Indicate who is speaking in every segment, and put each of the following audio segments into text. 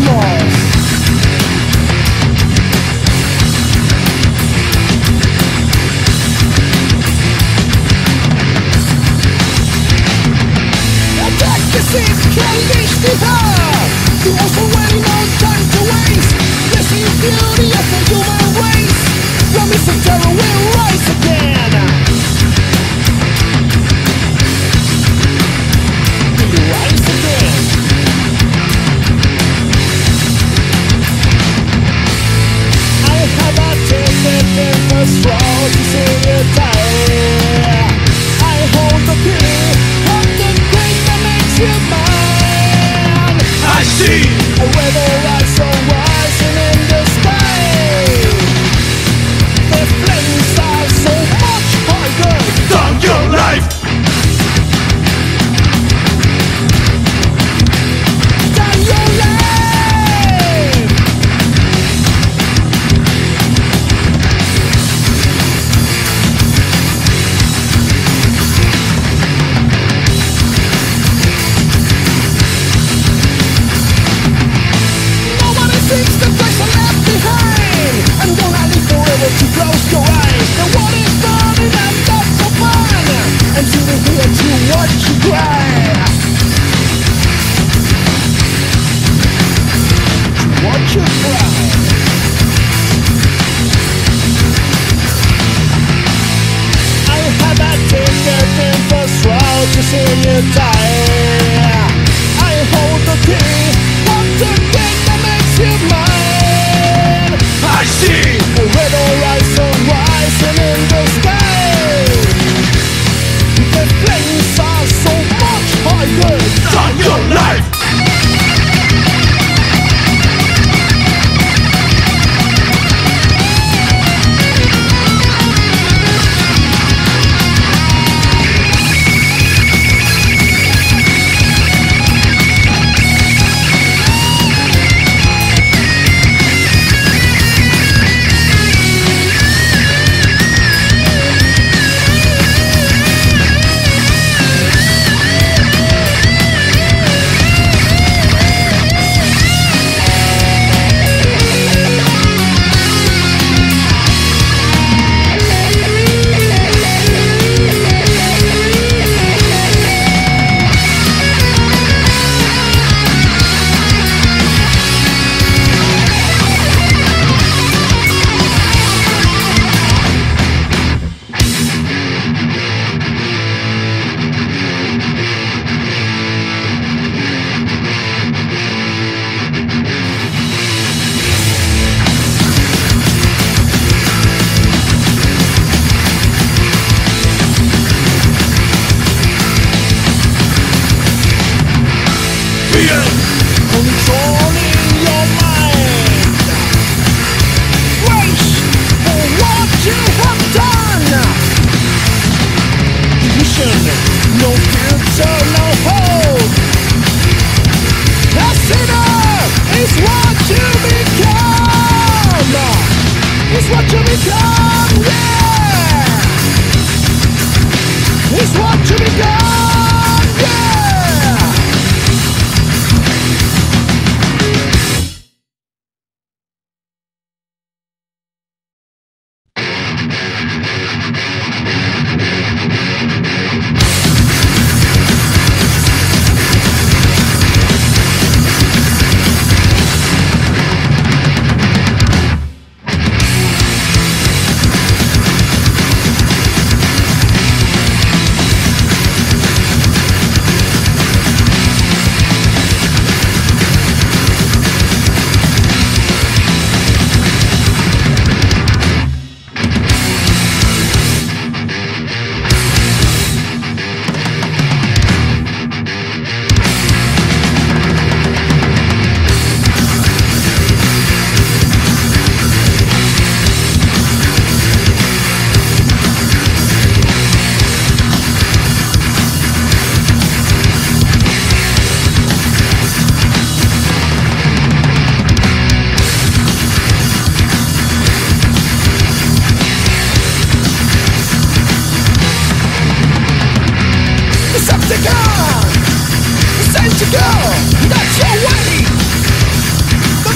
Speaker 1: Time to go, that's your way.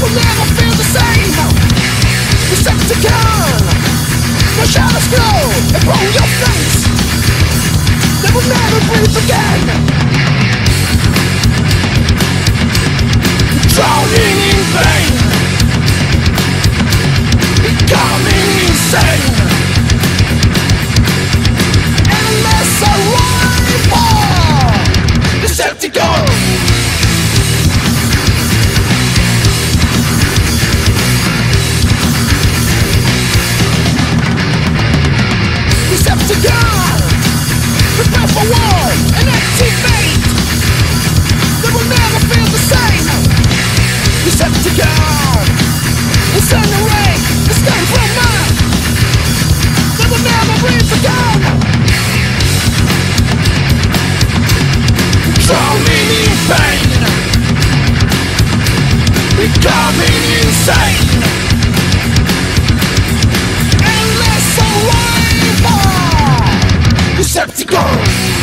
Speaker 1: will never feel the same. Decepticon, the shadows glow upon your face. They will never breathe again. Drowning in pain, becoming insane. Endless arrival, Decepticon. Decepticon, prepare for war and activate. They will never feel the same. Decepticon, incinerate the skin from man. They will never breathe again. Drowning in pain, becoming insane. Endless arrival, Decepticon.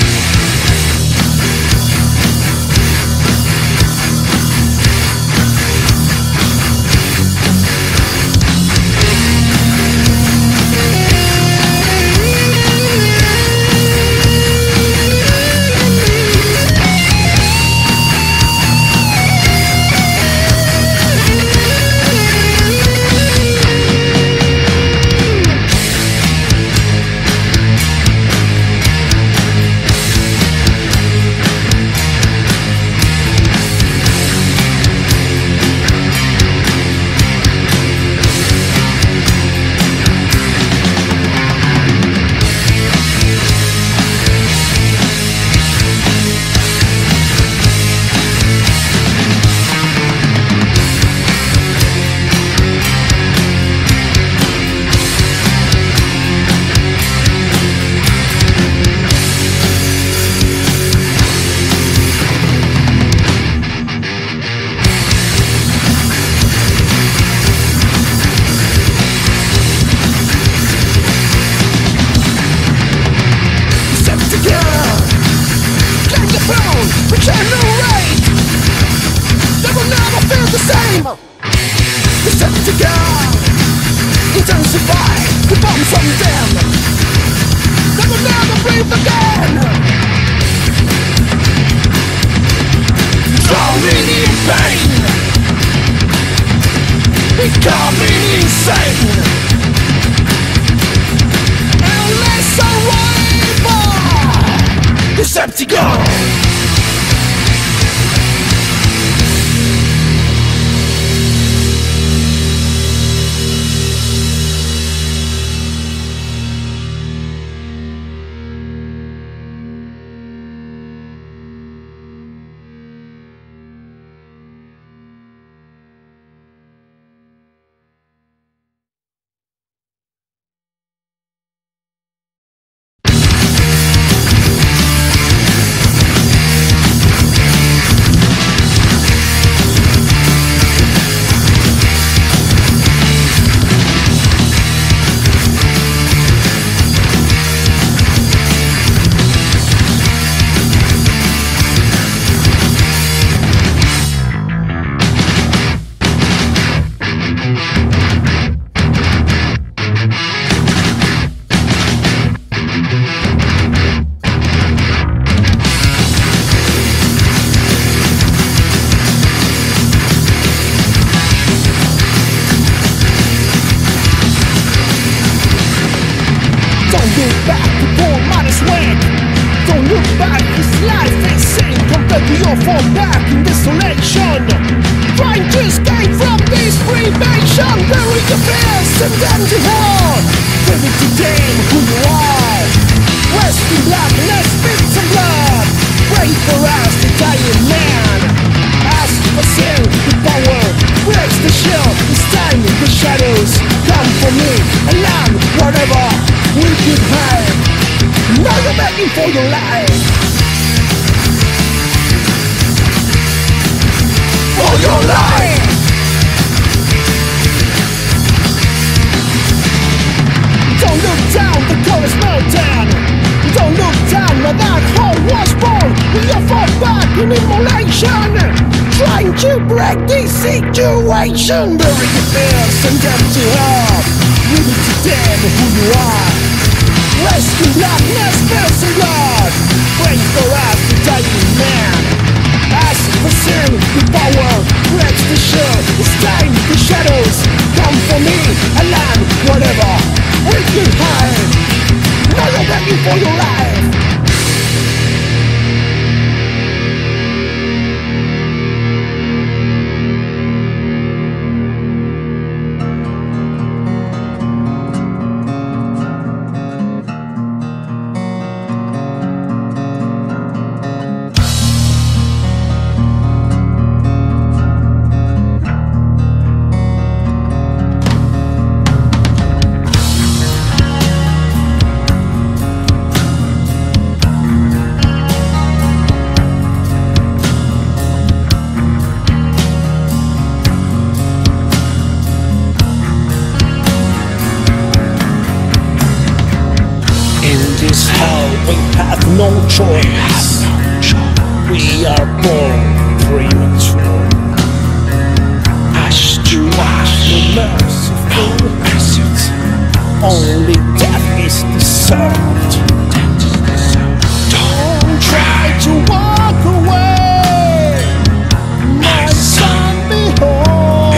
Speaker 1: Regenerate! They will never feel the same! Decepticon! Intensify the bomb from them! They will never breathe again! Drowning in pain! Becoming insane! Endless arrival! Decepticon! Fall back in desolation, trying to escape from this privation. Bury your fears and then to hell. Tell it to them who you are. Rest in blackness, spit some blood. Pray for us, the dying man. Ask for sin, the power breaks the shell. It's time in the shadows. Come for me, and land whatever we could hide. Now you're begging for your life. For your life. Don't look down, the cold is melting. Don't look down, where that hole was born. We are fought back in immolation, trying trying to break this situation. Bury your fears and empty heart. Really to damn who you are. Rescue blackness, mercy Lord. Praise for us, the dying man. As for sin, the power breaks the shell. It's time, the shadows come for me. A land, whatever, we can hide. Now you're begging for your life. We have no choice. We are born premature. Ash to ash, merciful. Only death is deserved. Don't try to walk away, my son. Behold,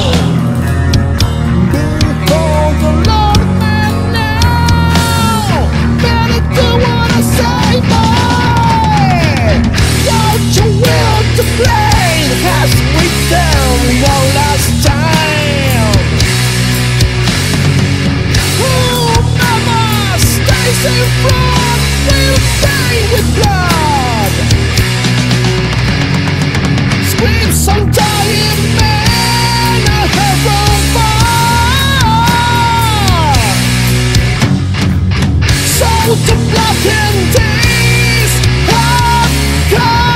Speaker 1: behold the Lord man now. Better do what I say, boy. Don't you will to play? Has we done one last time? Whoever stays in front will stay with blood. Scream some dying man, a hero bar. So to blackened days have come.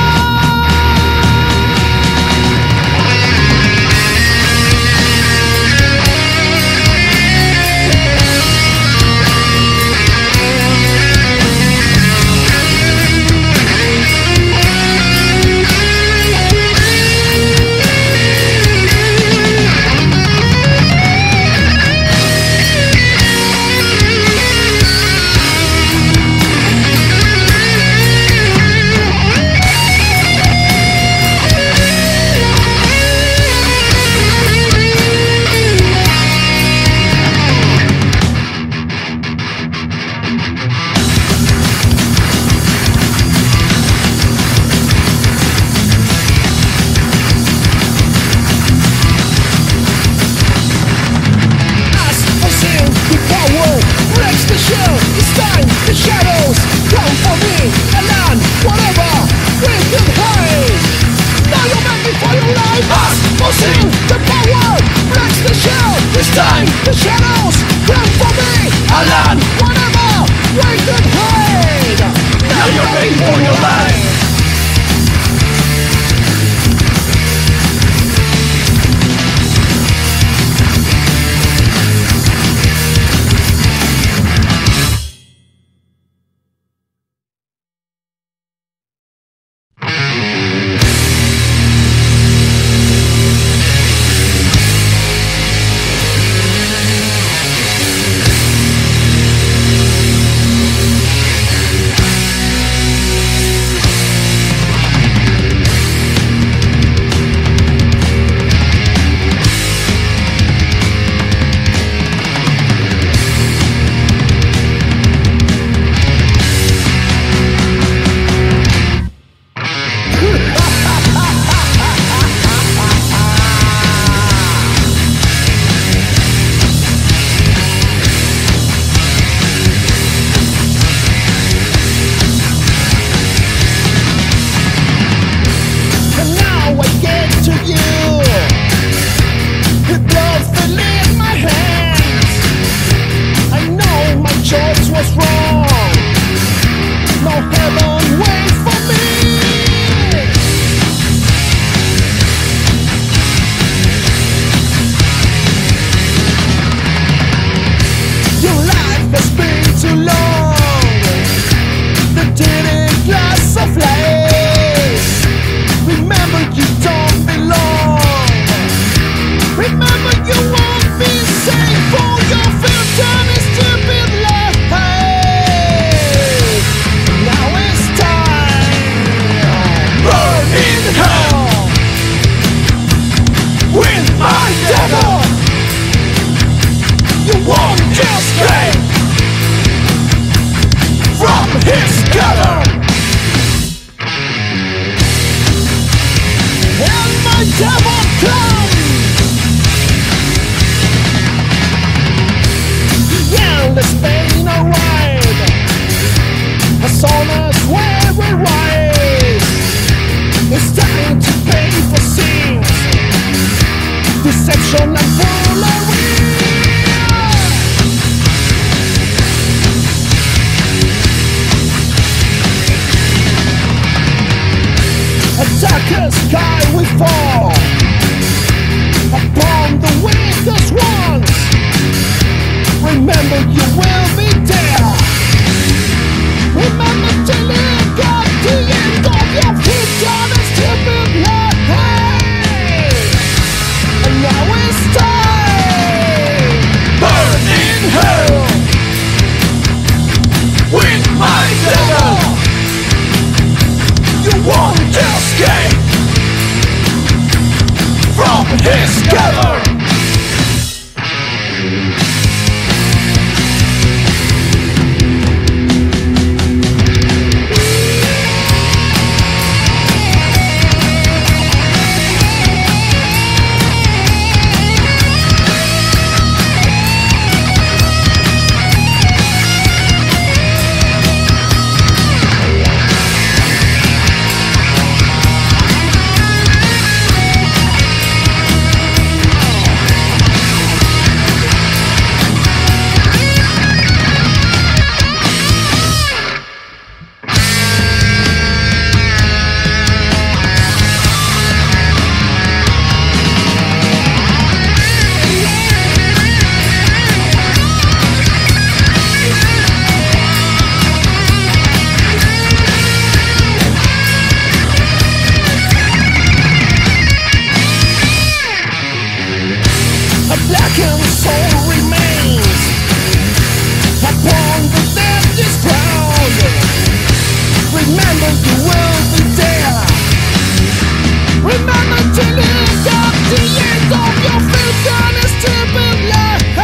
Speaker 1: It's time, the shadows come for me. A land, whatever, we can hide. Now you're begging for your life. Ask for sin, the power breaks the shell. It's time, the shadows come for me. A land, whatever, we can hide. Now you're begging for your life. devil come. The endless pain arrive as soon as we rise. It's time to pay for sins, deception and foolery. A darker sky we fall upon the weakest ones. Remember you will be there. Remember to look at the end of your future and stupid life. And now it's time. Burn in hell with my devil. You won't escape from his gather. Blackened soul remains upon the deadest ground. Remember you will be there. Remember to look at the end of your future and stupid life.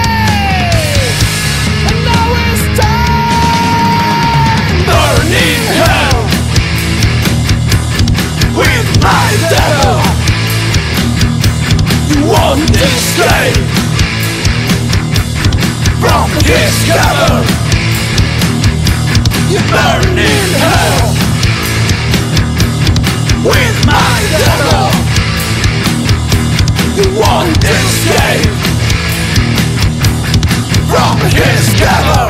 Speaker 1: And now it's time. Burn in hell with my devil. You won't escape from his gather. You burn in hell with my devil. You won't escape from his gather.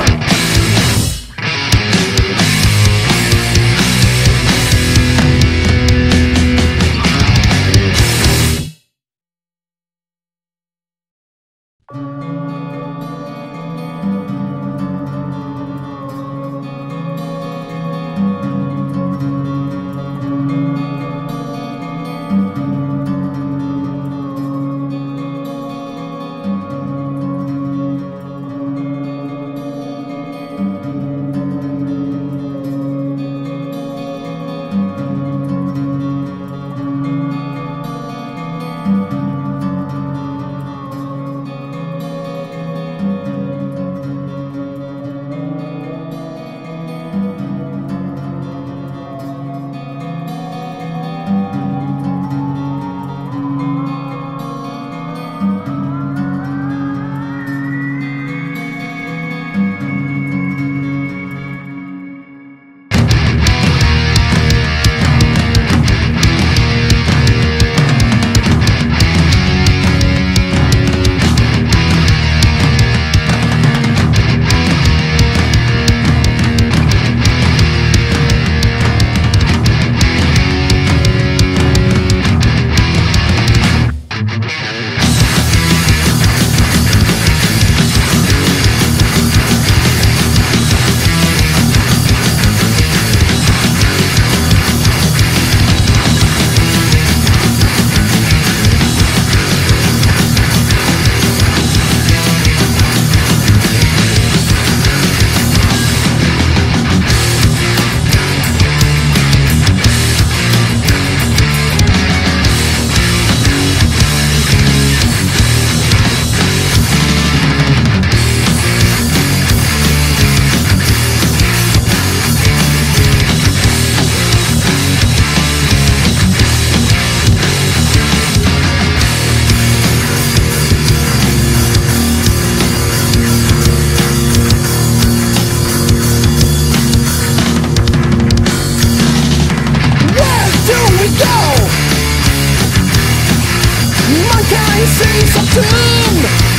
Speaker 1: your tomb.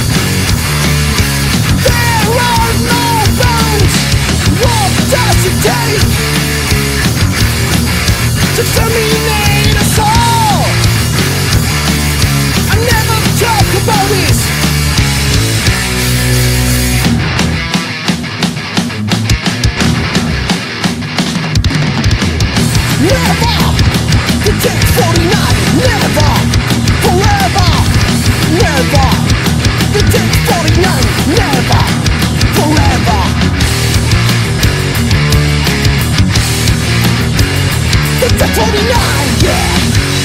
Speaker 1: There are no bounds. What does it take to terminate us all? I never talk about this. Never, the take 49. Never, forever. Never, the take 49. Never, forever. The take 49, yeah.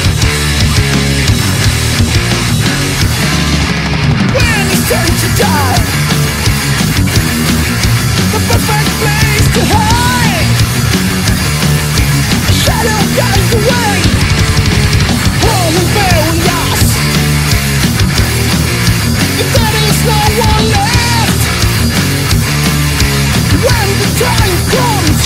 Speaker 1: When it's time to die, the perfect place to hide. A shadow guides the way. All will bury us. If there is no one left, when the time comes,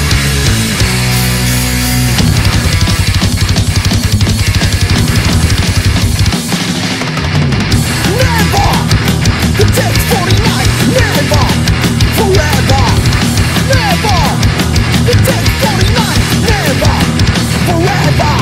Speaker 1: never, the take 49, never, forever, never, the take 49, never, forever.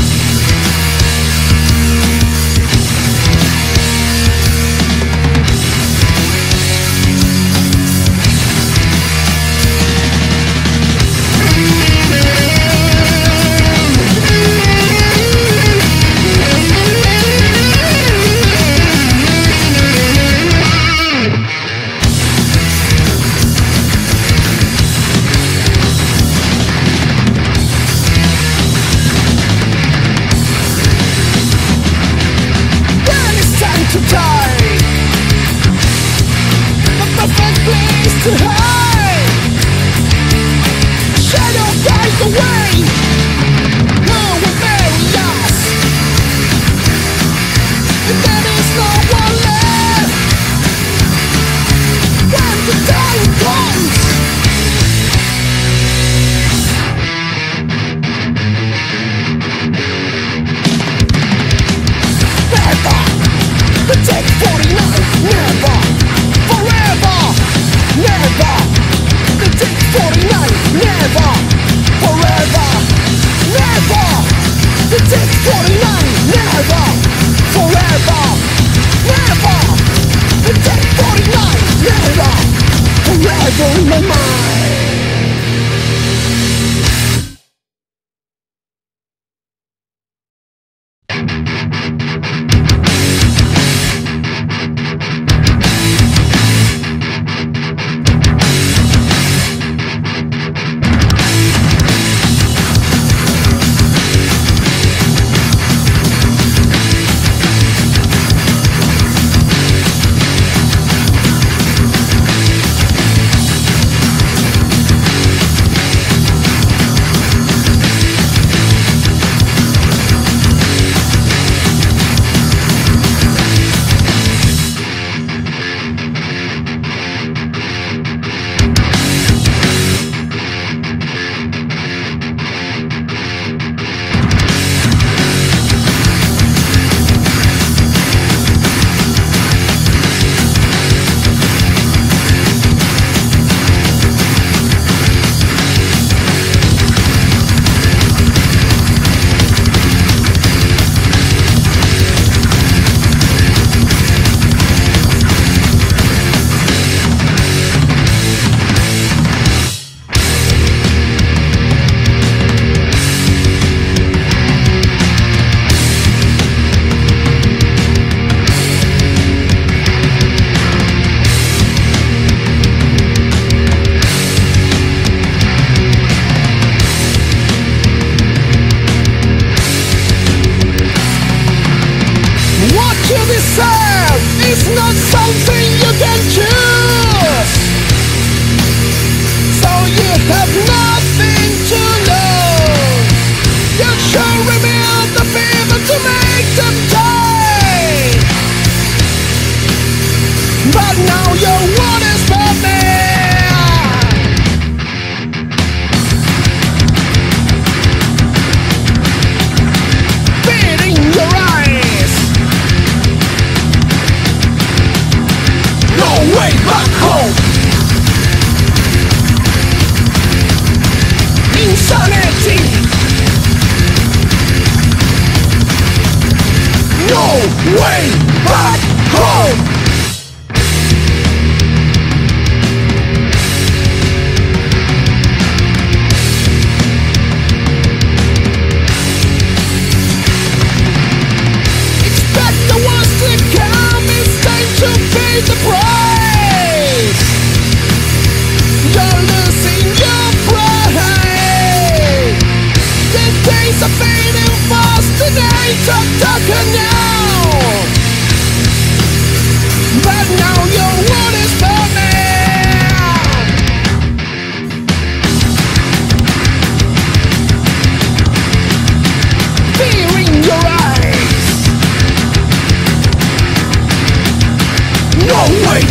Speaker 1: To die, the perfect place to hide. Shadow guides the way. No will bury us. If there is no one left, when the time comes, never. The take 49, never, forever, never. The take 49, never, forever, never. The take 49, never, forever, never. The take 49, never, forever in my mind. It's not something you can choose, so you have nothing to lose. You should reveal the people to make them die, but now your word is perfect. Beating your eyes, home. Expect the worst to come, it's time to pay the price. You're losing your pride. The days are fading fast, the nights are darker now. But now your world is burning. Fear in your eyes. No way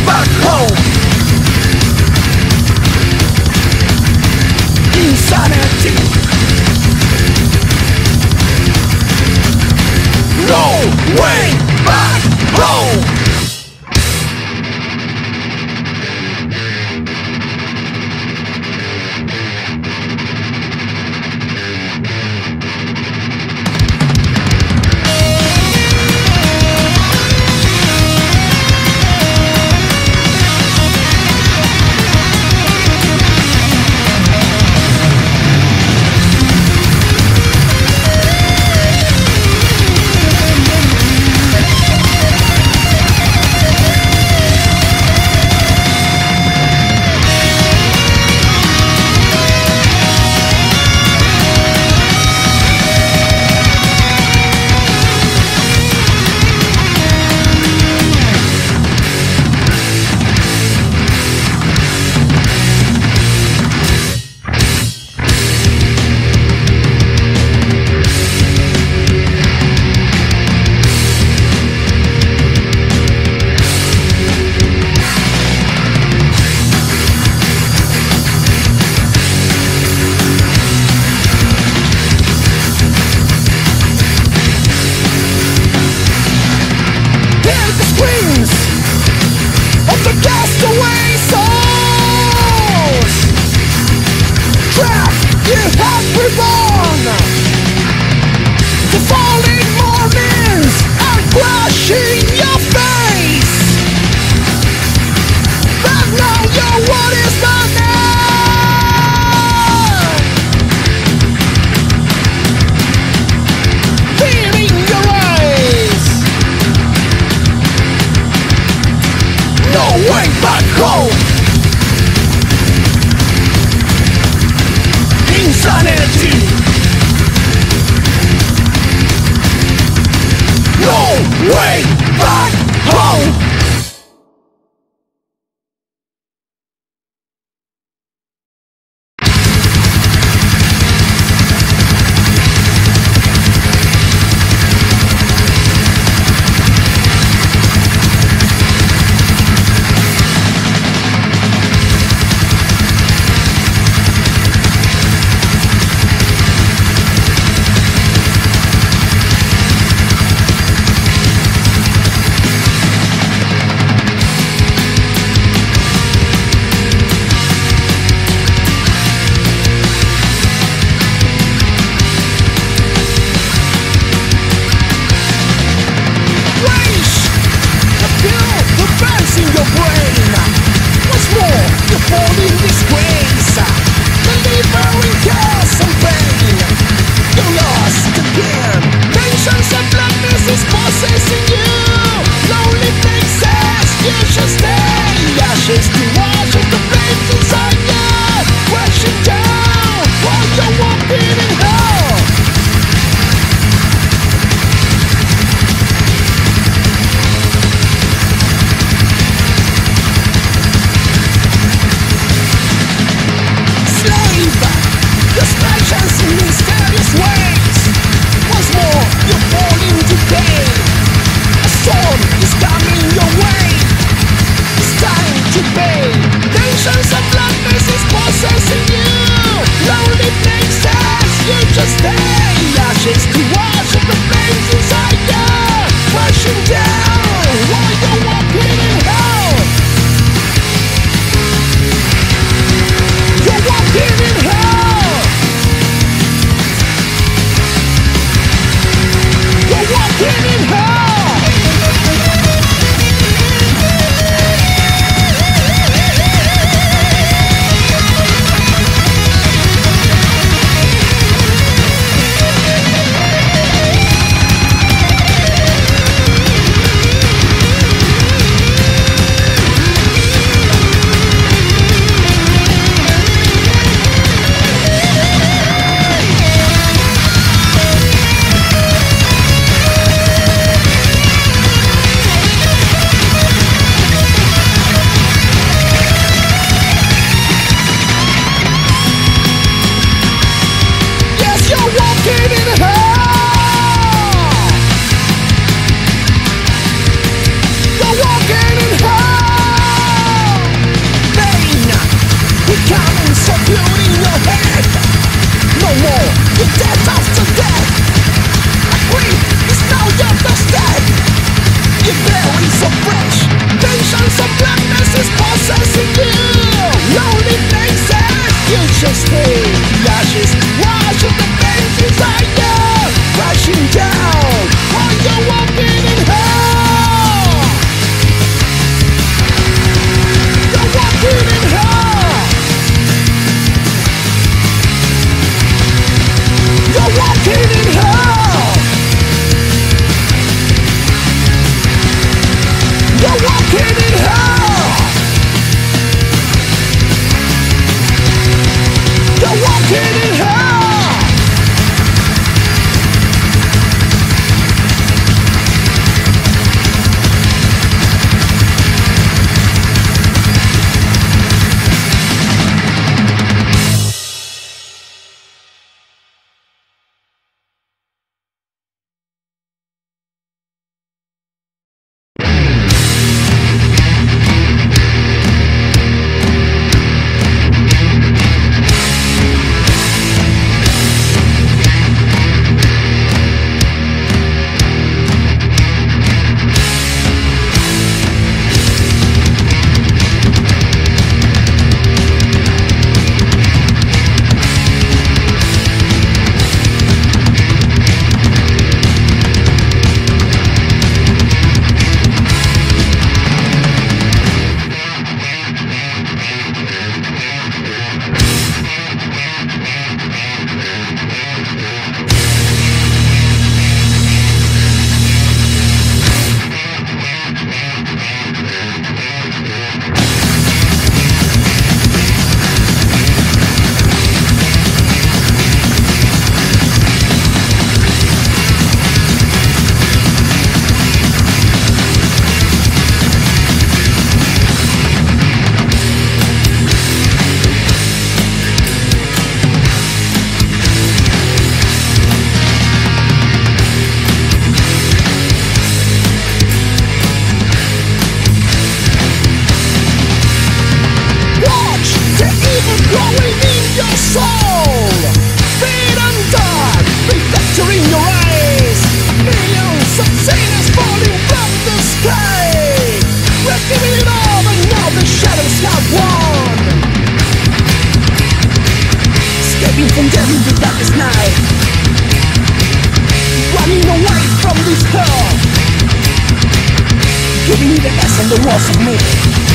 Speaker 1: the walls of me.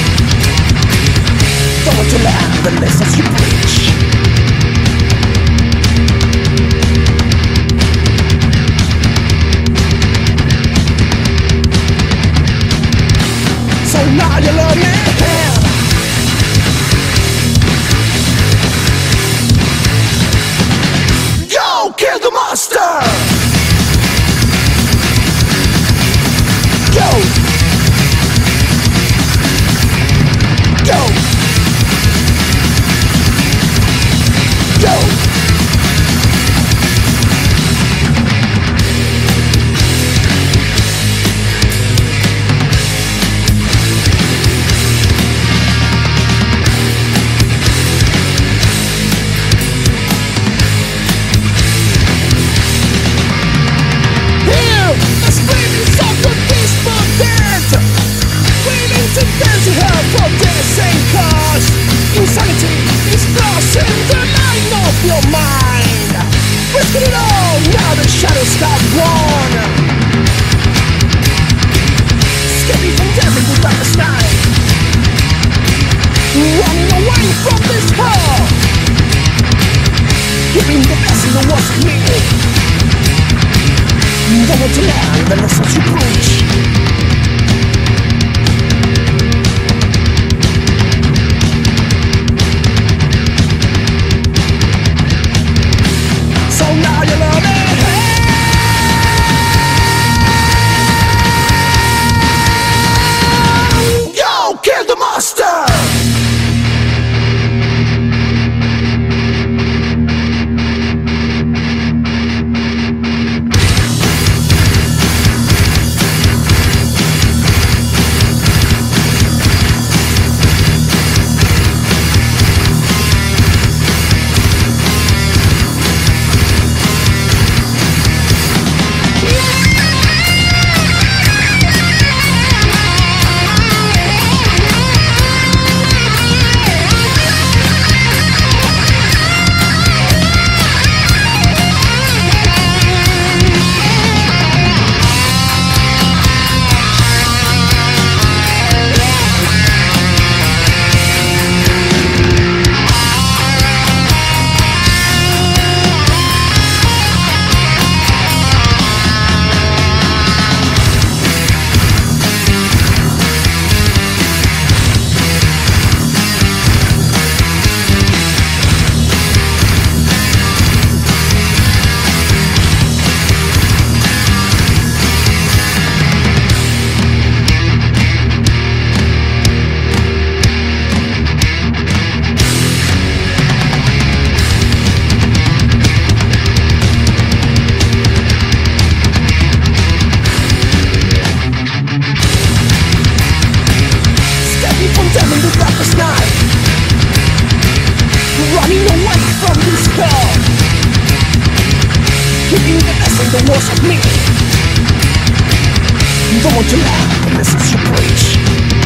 Speaker 1: Don't want to learn the lessons you preach. So now you learn me. Go kill the monster. Go. Go. Go. Insanity is lost in the line of your mind. Risking it all, now the shadows have won. Escaping from death in the darkest night. Running away from this hell. Keeping the best in the worst of me. Don't want to learn the lessons you preach. The walls of me. Don't want to learn the lessons you preach.